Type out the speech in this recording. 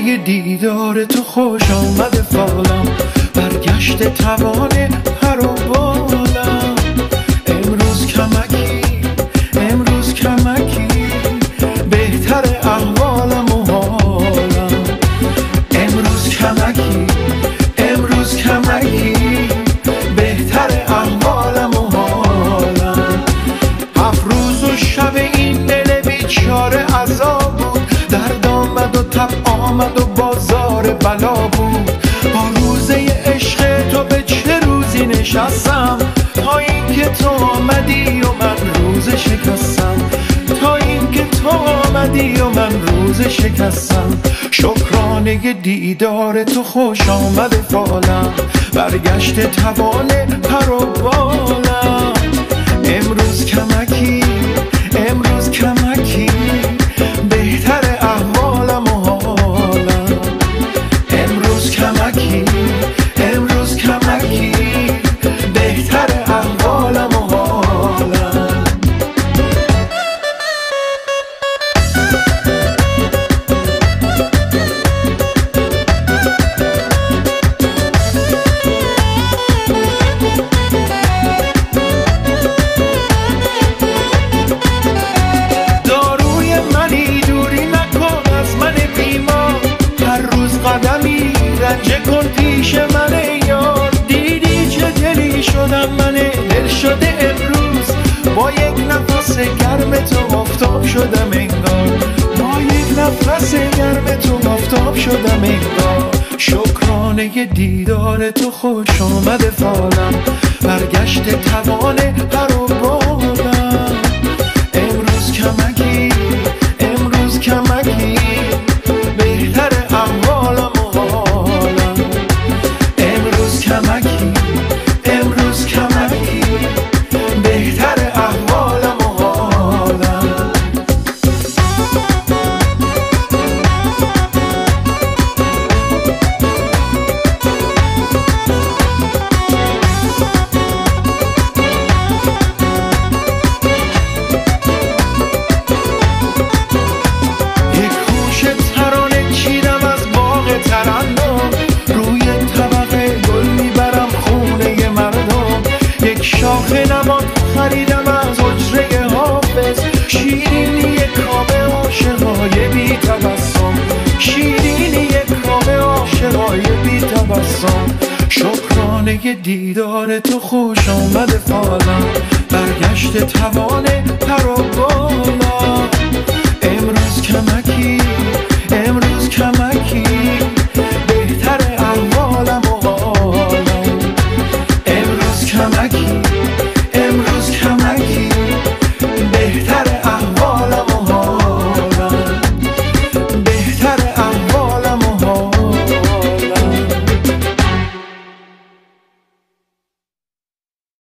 شکرانه دیدار تو خوش آمد فالم، برگشت توان پر و بالم. امروز کمکی، امروز کمکی، بهتر احوالم و حالم. امروز کمکی، امروز کمکی، بهتر احوالم و حالم. 7 روز و شب این دل بیچاره عذاب بود، درد آمد و تب آمد و بازار بلا بود. با روزه عشق تو به چه روزی نشستم، تا اینکه تو آمدی و من روز شکستم. تا اینکه تو آمدی و من روز شکستم. شکرانه دیدار تو خوش آمد فالم، برگشت توان پر و بالم. امروز کمکی، امروز کمکی، بهتر احوالم و حالم. امروز کمکی، امروز کمکی، بهتر احوالم و حالم. داروی منی، دوری نکن از من بیمار، هر روز قدمی رنجه کن پیش من یار. دیدی چه دلی شدم من دل شده امروز، با یک نفس گرم تو آفتاب شدم انگار. با یک نفس گرم تو آفتاب شدم انگار. شکرانه دیدار تو خوش آمد فالم، برگشت توان پر و بالم. امروز کمکی، امروز کمکی، بهتر احوالم و حالم. امروز کمکی، امروز کمکی، بهتر احوالم و حالم. یک هوش ترانه چیدم از باغ ترنم، روی طبق گل میبرم خونه مردم. یک شاخ نبات خریدم از حجره حافظ، شیرینی کام عاشقای بی تبسم. شیرینی کام عاشقای بی تبسم. شکرانه دیدار تو خوش آمد فالم، برگشت توان پر و بالم.